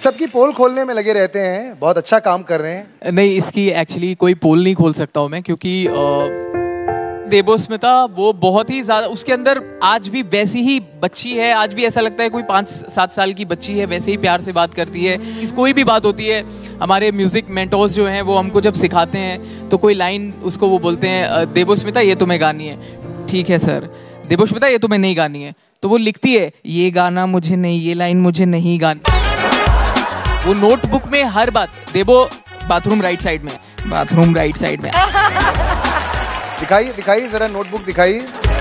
सबकी पोल खोलने में लगे रहते हैं, बहुत अच्छा काम कर रहे हैं। नहीं, इसकी एक्चुअली कोई पोल नहीं खोल सकता हूँ मैं, क्योंकि देवस्मिता वो बहुत ही ज्यादा उसके अंदर आज भी वैसी ही बच्ची है। आज भी ऐसा लगता है कोई 5-7 साल की बच्ची है, वैसे ही प्यार से बात करती है। कोई भी बात होती है, हमारे म्यूजिक मेंटोर्स जो हैं वो हमको जब सिखाते हैं तो कोई लाइन उसको वो बोलते हैं, देवस्मिता ये तुम्हें गानी है। ठीक है सर। देवस्मिता ये तुम्हें नहीं गानी है, तो वो लिखती है ये गाना मुझे नहीं, ये लाइन मुझे नहीं गानी। वो नोटबुक में हर बात, देवो बाथरूम राइट साइड में, बाथरूम राइट साइड में। दिखाइए दिखाइए जरा नोटबुक दिखाइए।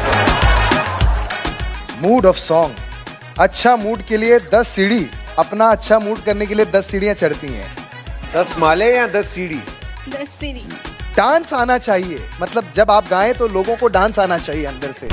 मूड ऑफ सॉन्ग, अच्छा मूड के लिए 10 सीढ़ी, अपना अच्छा मूड करने के लिए 10 सीढ़ियां चढ़ती हैं। 10 माले या 10 सीढ़ी? 10 सीढ़ी। डांस आना चाहिए, मतलब जब आप गाएं तो लोगों को डांस आना चाहिए अंदर से।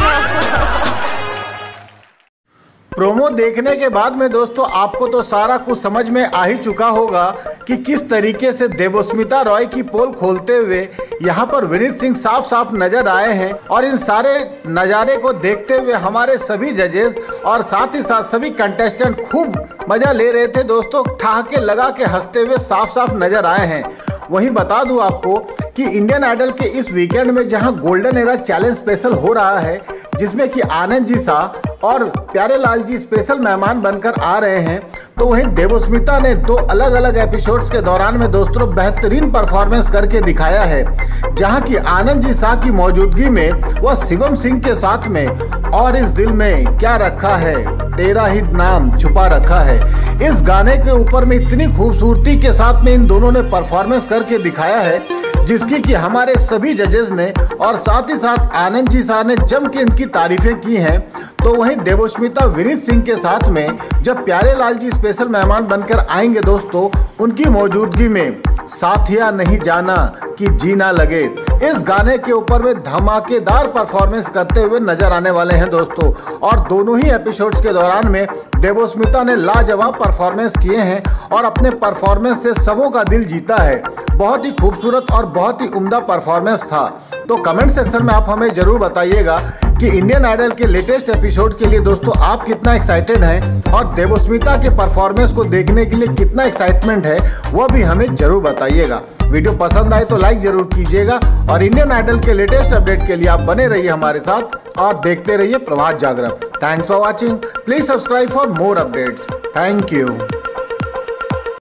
प्रोमो देखने के बाद में दोस्तों आपको तो सारा कुछ समझ में आ ही चुका होगा कि किस तरीके से देवस्मिता रॉय की पोल खोलते हुए यहाँ पर विनीत सिंह साफ साफ नजर आए हैं। और इन सारे नज़ारे को देखते हुए हमारे सभी जजेस और साथ ही साथ सभी कंटेस्टेंट खूब मजा ले रहे थे दोस्तों। ठहाके लगा के हंसते हुए साफ साफ नजर आए हैं। वहीं बता दूं आपको कि इंडियन आइडल के इस वीकेंड में जहां गोल्डन एरा चैलेंज स्पेशल हो रहा है, जिसमें कि आनंद जी शाह और प्यारे लाल जी स्पेशल मेहमान बनकर आ रहे हैं, तो वहीं देवस्मिता ने 2 अलग अलग एपिसोड्स के दौरान में दोस्तों बेहतरीन परफॉर्मेंस करके दिखाया है। जहां कि आनंद जी शाह की मौजूदगी में वह शिवम सिंह के साथ में और इस दिल में क्या रखा है तेरा ही नाम छुपा रखा है, इस गाने के ऊपर में इतनी खूबसूरती के साथ में इन दोनों ने परफॉर्मेंस करके दिखाया है, जिसकी कि हमारे सभी जजेस ने और साथ ही साथ आनंद जी शाह ने जम के इनकी तारीफें की हैं। तो वहीं देवस्मिता विनीत सिंह के साथ में जब प्यारे लाल जी स्पेशल मेहमान बनकर आएंगे दोस्तों, उनकी मौजूदगी में साथिया नहीं जाना कि जीना लगे, इस गाने के ऊपर में धमाकेदार परफॉर्मेंस करते हुए नजर आने वाले हैं दोस्तों। और दोनों ही एपिसोड्स के दौरान में देवस्मिता ने लाजवाब परफॉर्मेंस किए हैं और अपने परफॉर्मेंस से सबों का दिल जीता है। बहुत ही खूबसूरत और बहुत ही उम्दा परफॉर्मेंस था। तो कमेंट सेक्शन में आप हमें जरूर बताइएगा कि इंडियन आइडल के लेटेस्ट एपिसोड के लिए दोस्तों आप कितना एक्साइटेड हैं और देवस्मिता के परफॉर्मेंस को देखने के लिए कितना एक्साइटमेंट है, वह भी हमें जरूर बताइएगा। वीडियो पसंद आए तो लाइक जरूर कीजिएगा और इंडियन आइडल के लेटेस्ट अपडेट के लिए आप बने रहिए हमारे साथ और देखते रहिए Prabhat Jagran. Thanks for watching. Please subscribe for more updates. Thank you.